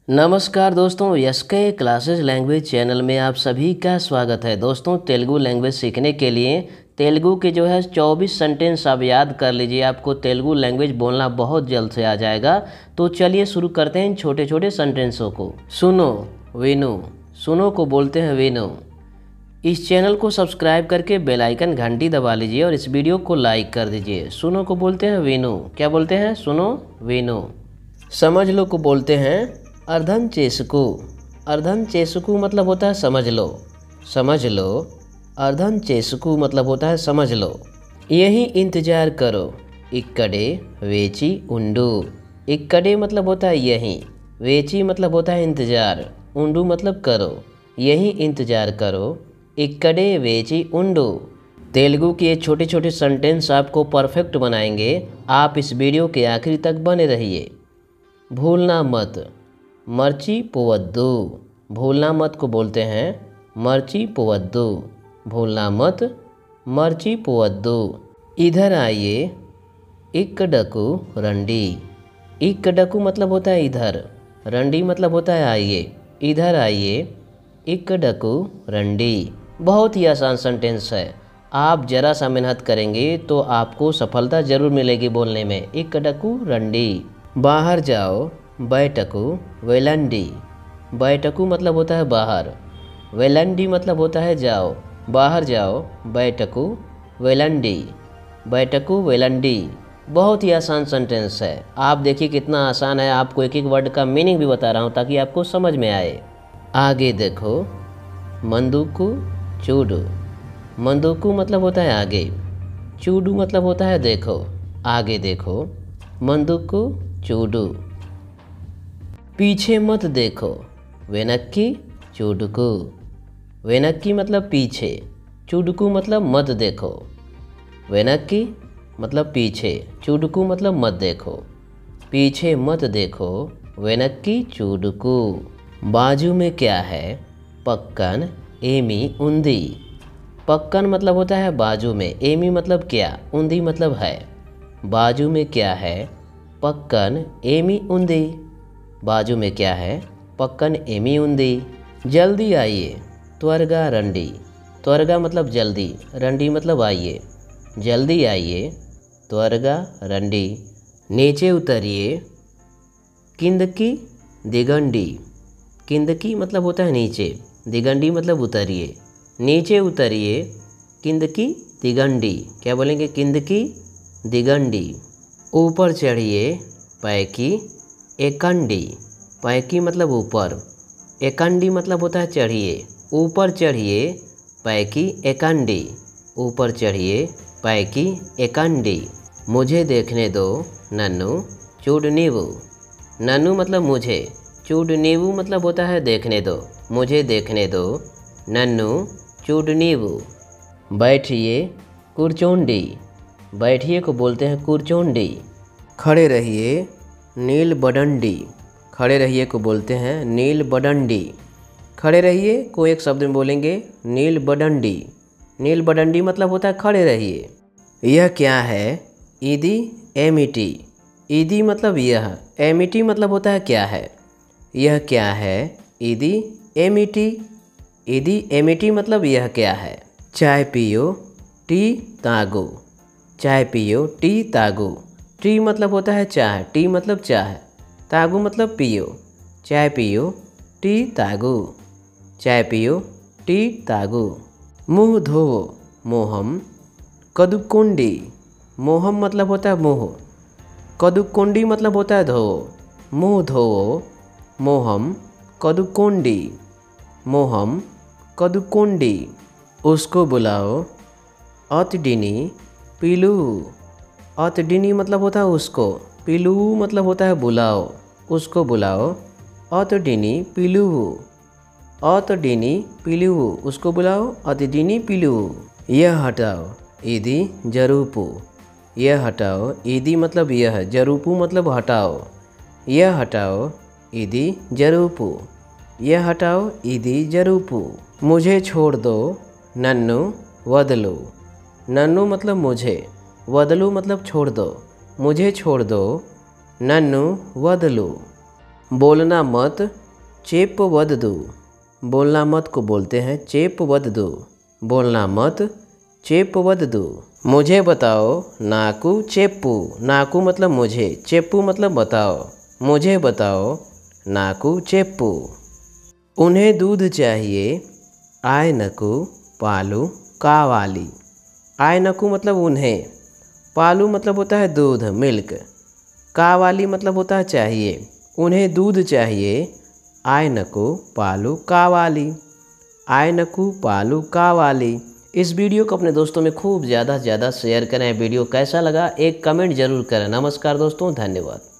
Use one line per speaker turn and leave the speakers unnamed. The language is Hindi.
नमस्कार दोस्तों, एसके क्लासेस लैंग्वेज चैनल में आप सभी का स्वागत है। दोस्तों, तेलुगु लैंग्वेज सीखने के लिए तेलुगु के 24 सेंटेंस आप याद कर लीजिए। आपको तेलुगु लैंग्वेज बोलना बहुत जल्द से आ जाएगा। तो चलिए शुरू करते हैं इन छोटे छोटे सेंटेंसों को। सुनो, विनो। सुनो को बोलते हैं विनो। इस चैनल को सब्सक्राइब करके बेल आइकन घंटी दबा लीजिए और इस वीडियो को लाइक कर दीजिए। सुनो को बोलते हैं विनो। क्या बोलते हैं? सुनो, विनो। समझ लो को बोलते हैं अर्धन चेसकु। अर्धन चेसकु मतलब होता है समझ लो। समझ लो। अर्धन चेसकु मतलब होता है समझ लो। यही इंतजार करो। इक्कड़े वेची उंडू। इक्कड़े मतलब होता है यही। वेची मतलब होता है इंतजार। उंडू मतलब करो। यही इंतजार करो। इक्कड़े वेची उंडू। तेलुगु के ये छोटे छोटे सेंटेंस आपको परफेक्ट बनाएंगे। आप इस वीडियो के आखिरी तक बने रहिए। भूलना मत। मर्ची पुवद्दू। भूलना मत को बोलते हैं मर्ची पुवद्दू। भूलना मत, मर्ची पुवद्दू। इधर आइए। इक्कडकु रंडी। इक्कडकु मतलब होता है इधर। रंडी मतलब होता है आइए। इधर आइए। इक्कडकु रंडी। बहुत ही आसान सेंटेंस है। आप जरा सा मेहनत करेंगे तो आपको सफलता जरूर मिलेगी बोलने में। इक्कडकु रंडी। बाहर जाओ। बैठकु वेलंडी। बैठकु मतलब होता है बाहर। वेलंडी मतलब होता है जाओ। बाहर जाओ। बैठकु वेलंडी। बैठकु वेलंडी। बहुत ही आसान सेंटेंस है। आप देखिए कितना आसान है। आपको एक एक वर्ड का मीनिंग भी बता रहा हूँ ताकि आपको समझ में आए। आगे देखो। मंदुकु चूडू। मंदुकु मतलब होता है आगे। चूडू मतलब होता है देखो। आगे देखो। मंदुकु चूडू। पीछे मत देखो। वेनक्की चूडुकू। वेनक्की मतलब पीछे। चूडुकू मतलब मत देखो। वेनक्की मतलब पीछे। चूडुकू मतलब मत देखो। पीछे मत देखो। वेनक्की चूडुकू। बाजू में क्या है? पक्कन एमी उंदी। पक्कन मतलब होता है बाजू में। एमी मतलब क्या। उंदी मतलब है। बाजू में क्या है? पक्कन एमी उंदी। बाजू में क्या है? पक्कन एमी उंदी। जल्दी आइए। त्वरगा रंडी। त्वरगा मतलब जल्दी। रंडी मतलब आइए। जल्दी आइए। त्वरगा रंडी। नीचे उतरिए। किंदकी दिगंडी। किंदकी मतलब होता है नीचे। दिगंडी मतलब उतरिए। नीचे उतरिए। किंदकी दिगंडी। क्या बोलेंगे? किंदकी दिगंडी। ऊपर चढ़िए। पैकी एकंडी। पैकी मतलब ऊपर। एकंडी मतलब होता है चढ़िए। ऊपर चढ़िए। पैकी एकंडी। ऊपर चढ़िए। पैकी एकंडी। मुझे देखने दो। नन्नू चूडनीवु। नन्नू मतलब मुझे। चूडनीवु मतलब होता है देखने दो। मुझे देखने दो। नन्नू चूडनीवु। बैठिए। कुरचोंडी। बैठिए को बोलते हैं कुरचोंडी। खड़े रहिए। नील बडंडी। खड़े रहिए को बोलते हैं नील बडंडी। खड़े रहिए को एक शब्द में बोलेंगे नील बडंडी। नील बडंडी मतलब होता है खड़े रहिए। यह क्या है? ईदी एमिटी। ईदी मतलब यह। एमिटी मतलब होता है क्या है। यह क्या है? ईदी एमिटी। ईदी एमिटी मतलब यह क्या है। चाय पियो। टी तागो। चाय पियो। टी तागो। टी मतलब होता है चाय। टी मतलब चाय। तागु मतलब पियो। चाय पियो। टी तागु। चाय पियो। टी तागु। मुँह धोवो। मोहम कदुकोंडी। मोहम मतलब होता है मुँह। कदुकोंडी मतलब होता है धोवो। मुँह धोवो। मोहम कदुकोंडी। मोहम कदुकोंडी। उसको बुलाओ। अतडिनी पिलू। अतडिनी मतलब होता है उसको। पिलू मतलब होता है बुलाओ। उसको बुलाओ। अतडिनी पिलू। अतडिनी पिलू। उसको बुलाओ। अतडिनी पिलू। यह हटाओ। ईदी जरूपू। यह हटाओ। ईदी मतलब यह। जरूपू मतलब हटाओ। यह हटाओ। ईदी जरूपू। यह हटाओ। ईदी जरूपू। मुझे छोड़ दो। नन्नू वदलू। नन्नू मतलब मुझे। वदलू मतलब छोड़ दो। मुझे छोड़ दो। नन्नू वदलू। बोलना मत चेप वददु। बोलना मत को बोलते हैं चेप वददु। बोलना मत चेप वददु। मुझे बताओ नाकू चेप्पू। नाकू मतलब मुझे, चेप्पू मतलब बताओ। मुझे बताओ नाकू चेप्पू। उन्हें दूध चाहिए आयनकू पालू कावाली। आयनकू मतलब उन्हें, पालू मतलब होता है दूध मिल्क, कावाली मतलब होता है चाहिए। उन्हें दूध चाहिए आयनकू पालू कावाली। आयनकू पालू कावाली। इस वीडियो को अपने दोस्तों में खूब ज़्यादा से ज़्यादा शेयर करें। वीडियो कैसा लगा एक कमेंट ज़रूर करें। नमस्कार दोस्तों, धन्यवाद।